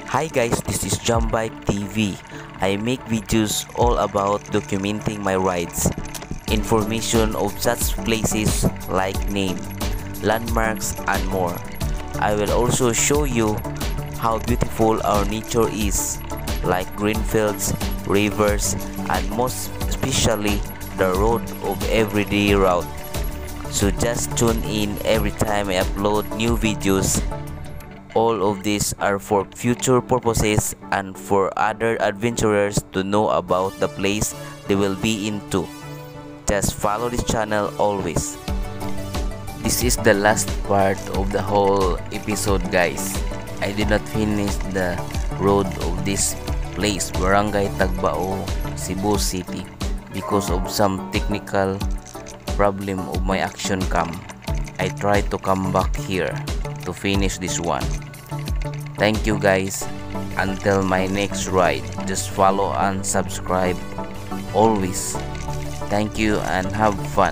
Hi guys, this is Jumbike TV. I make videos all about documenting my rides, information of such places like name, landmarks and more. I will also show you how beautiful our nature is, like green fields, rivers and most especially the road of everyday route. So just tune in every time I upload new videos. All of these are for future purposes and for other adventurers to know about the place they will be into. Just follow this channel always. This is the last part of the whole episode, guys. I did not finish the road of this place, Barangay Tagbao, Cebu City, because of some technical problem of my action cam. I tried to come back here to finish this one. Thank you guys. Until my next ride, just follow and subscribe always. Thank you and have fun.